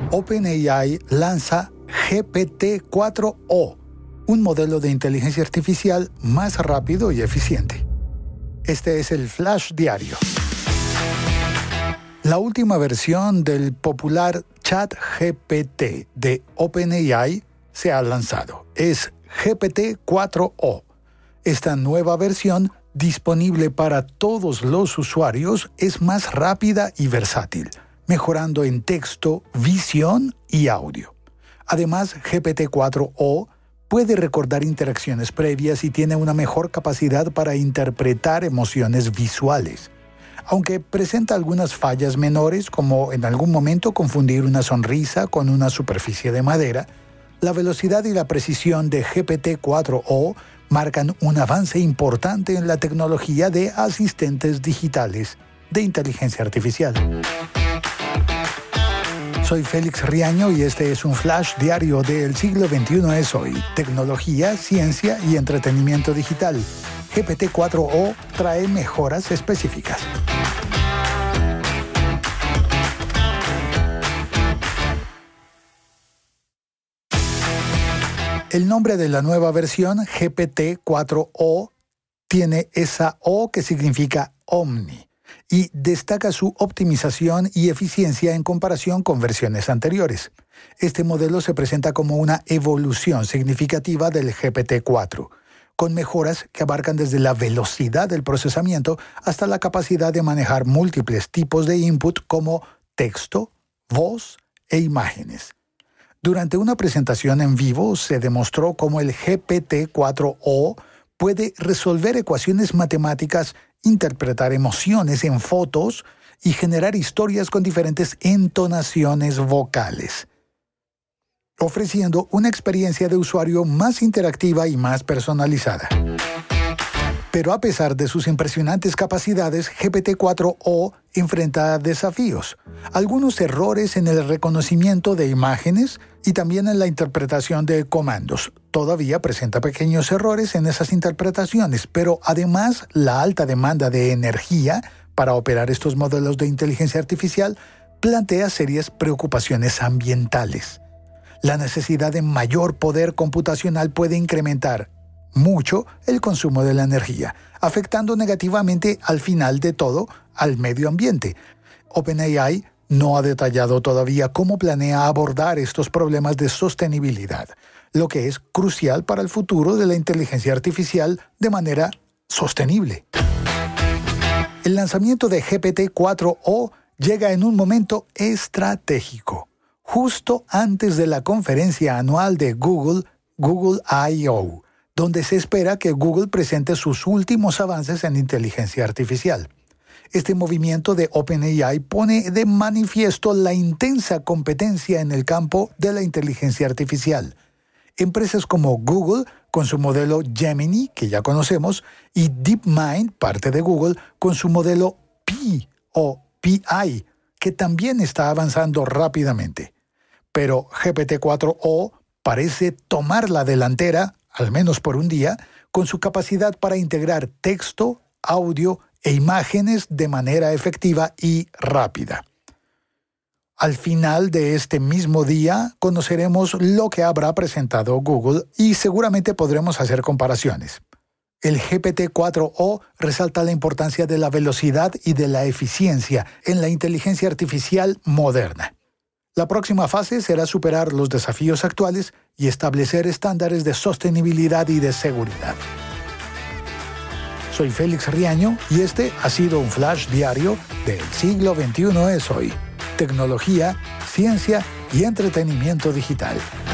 OpenAI lanza GPT-4o, un modelo de inteligencia artificial más rápido y eficiente. Este es el Flash Diario. La última versión del popular ChatGPT de OpenAI se ha lanzado. Es GPT-4o. Esta nueva versión, disponible para todos los usuarios, es más rápida y versátil, mejorando en texto, visión y audio. Además, GPT-4o puede recordar interacciones previas y tiene una mejor capacidad para interpretar emociones visuales. Aunque presenta algunas fallas menores, como en algún momento confundir una sonrisa con una superficie de madera, la velocidad y la precisión de GPT-4o marcan un avance importante en la tecnología de asistentes digitales de inteligencia artificial. Soy Félix Riaño y este es un Flash Diario de El Siglo XXI es Hoy. Tecnología, ciencia y entretenimiento digital. GPT-4o trae mejoras específicas. El nombre de la nueva versión, GPT-4o, tiene esa O que significa Omni y destaca su optimización y eficiencia en comparación con versiones anteriores. Este modelo se presenta como una evolución significativa del GPT-4, con mejoras que abarcan desde la velocidad del procesamiento hasta la capacidad de manejar múltiples tipos de input como texto, voz e imágenes. Durante una presentación en vivo se demostró cómo el GPT-4o puede resolver ecuaciones matemáticas, interpretar emociones en fotos y generar historias con diferentes entonaciones vocales, ofreciendo una experiencia de usuario más interactiva y más personalizada. Pero a pesar de sus impresionantes capacidades, GPT-4o enfrenta desafíos. Algunos errores en el reconocimiento de imágenes y también en la interpretación de comandos. Todavía presenta pequeños errores en esas interpretaciones, pero además la alta demanda de energía para operar estos modelos de inteligencia artificial plantea serias preocupaciones ambientales. La necesidad de mayor poder computacional puede incrementar mucho el consumo de la energía, afectando negativamente al final de todo al medio ambiente. OpenAI no ha detallado todavía cómo planea abordar estos problemas de sostenibilidad, lo que es crucial para el futuro de la inteligencia artificial de manera sostenible. El lanzamiento de GPT-4o llega en un momento estratégico, justo antes de la conferencia anual de Google I/O, donde se espera que Google presente sus últimos avances en inteligencia artificial. Este movimiento de OpenAI pone de manifiesto la intensa competencia en el campo de la inteligencia artificial. Empresas como Google, con su modelo Gemini, que ya conocemos, y DeepMind, parte de Google, con su modelo Pi o PI, que también está avanzando rápidamente. Pero GPT-4o parece tomar la delantera, al menos por un día, con su capacidad para integrar texto, audio e imágenes de manera efectiva y rápida. Al final de este mismo día conoceremos lo que habrá presentado Google y seguramente podremos hacer comparaciones. El GPT-4o resalta la importancia de la velocidad y de la eficiencia en la inteligencia artificial moderna. La próxima fase será superar los desafíos actuales y establecer estándares de sostenibilidad y de seguridad. Soy Félix Riaño y este ha sido un Flash Diario del Siglo XXI es Hoy. Tecnología, ciencia y entretenimiento digital.